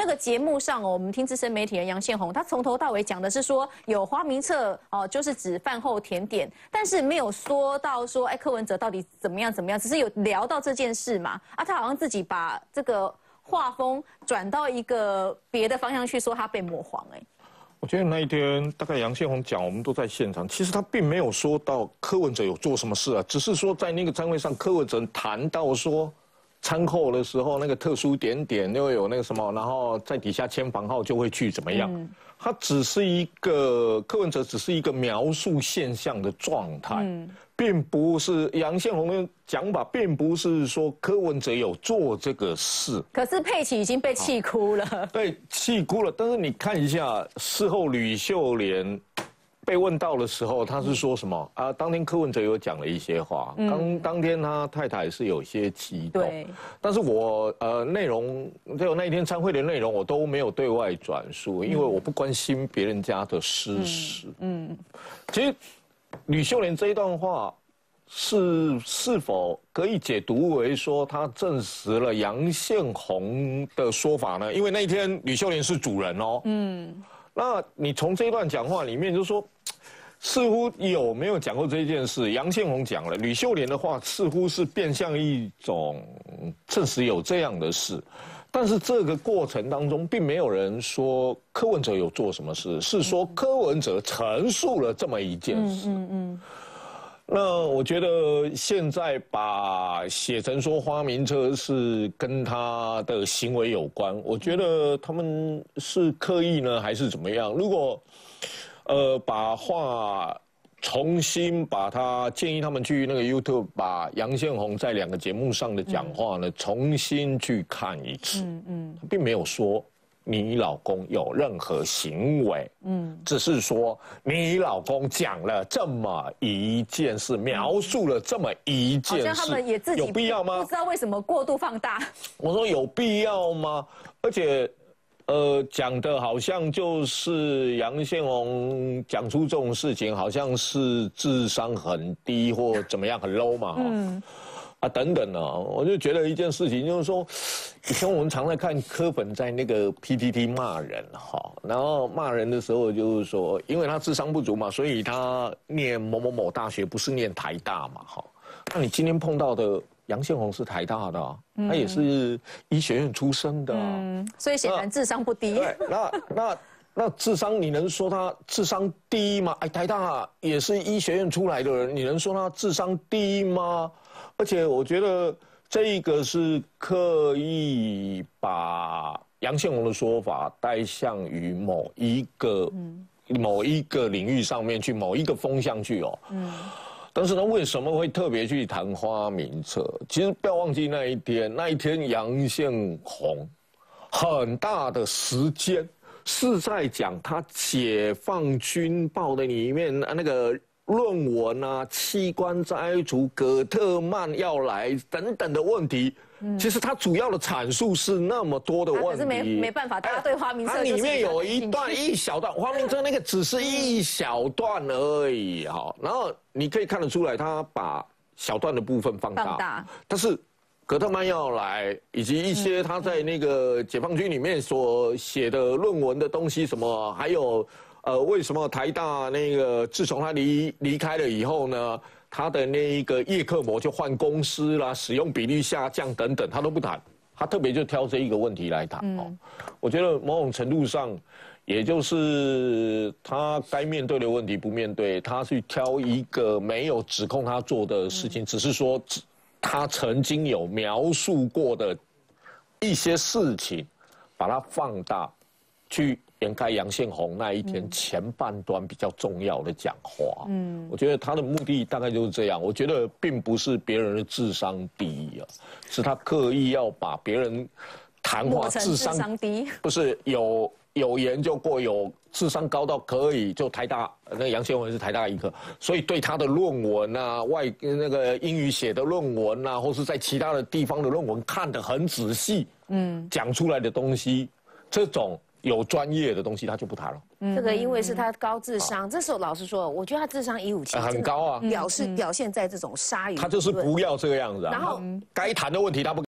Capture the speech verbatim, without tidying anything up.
个节目上哦，我们听资深媒体人杨宪宏，他从头到尾讲的是说有花名册哦，就是指饭后甜点，但是没有说到说哎柯文哲到底怎么样怎么样，只是有聊到这件事嘛。啊，他好像自己把这个画风转到一个别的方向去，说他被抹黄哎。 我觉得那一天大概杨宪宏讲，我们都在现场。其实他并没有说到柯文哲有做什么事啊，只是说在那个餐会上，柯文哲谈到说，餐后的时候那个特殊点点又有那个什么，然后在底下签房号就会去怎么样。嗯、他只是一个柯文哲只是一个描述现象的状态。嗯，并不是杨宪宏的讲法，并不是说柯文哲有做这个事。 可是佩琦已经被气哭了， 被气哭了。但是你看一下事后吕秀莲被问到的时候，他是说什么啊？当天柯文哲有讲了一些话，嗯、当当天他太太是有些激动，对。但是我呃内容就那一天参会的内容我都没有对外转述，因为我不关心别人家的私事。嗯，嗯其实。吕秀莲这一段话是是否可以解读为说他证实了杨宪宏的说法呢？因为那一天吕秀莲是主人哦。嗯，那你从这一段讲话里面就说，似乎有没有讲过这件事？杨宪宏讲了，吕秀莲的话似乎是变相一种证实有这样的事。但是这个过程当中，并没有人说柯文哲有做什么事，是说柯文哲陈述了这么一件事。嗯嗯嗯。那我觉得现在把写成说花名册是跟他的行为有关，我觉得他们是刻意呢，还是怎么样？如果呃把话。重新把他建议他们去那个 YouTube 把杨宪宏在两个节目上的讲话呢，嗯、重新去看一次。嗯嗯，他并没有说你老公有任何行为，嗯，只是说你老公讲了这么一件事，描述了这么一件事， 好像他们也自己有必要吗？ 不知道为什么过度放大。 我说有必要吗？而且。呃，讲的好像就是杨宪宏讲出这种事情，好像是智商很低或怎么样很 low 嘛，嗯，啊等等呢，我就觉得一件事情就是说，以前我们常在看柯粉在那个 P T T 骂人哈，然后骂人的时候就是说，因为他智商不足嘛，所以他念某某某大学不是念台大嘛，哈，那你今天碰到的。杨宪宏是台大的、啊，嗯、他也是医学院出身的、啊嗯，所以显然智商不低。 对，那那那智商，你能说他智商低吗？哎，台大也是医学院出来的人，你能说他智商低吗？而且我觉得这个是刻意把杨宪宏的说法带向于某一个、嗯、某一个领域上面去，某一个风向去哦。嗯。但是呢，为什么会特别去谈花名册？其实不要忘记那一天，那一天杨宪宏很大的时间是在讲他解放军报的里面那个论文啊，器官摘除、葛特曼要来等等的问题。嗯、其实他主要的阐述是那么多的问题， 可是没没办法，大家对花名册、 它里面有一段一小段，花名册那个只是一小段而已哈。然后你可以看得出来，他把小段的部分放大，放大但是葛特曼要来，以及一些他在那个解放军里面所写的论文的东西，什么还有呃，为什么台大那个自从他离离开了以后呢？他的那一个叶克膜就换公司啦，使用比例下降等等，他都不谈，他特别就挑这一个问题来谈哦。嗯、我觉得某种程度上，也就是他该面对的问题不面对，他去挑一个没有指控他做的事情，嗯、只是说他曾经有描述过的一些事情，把它放大，去掩盖杨宪宏那一天前半段比较重要的讲话。嗯，我觉得他的目的大概就是这样。我觉得并不是别人的智商低啊，是他刻意要把别人谈话智商, 智商低，不是有有研究过，有智商高到可以就台大，那杨宪宏是台大医科，所以对他的论文啊，外那个英语写的论文啊，或是在其他的地方的论文看得很仔细，嗯，讲出来的东西，这种。有专业的东西他就不谈了。 嗯、这个因为是他高智商，嗯、这时候老实说，我觉得他智商一五七很高啊， 表示表现在这种鲨鱼， 他就是不要这个样子啊。然后该谈的问题他不。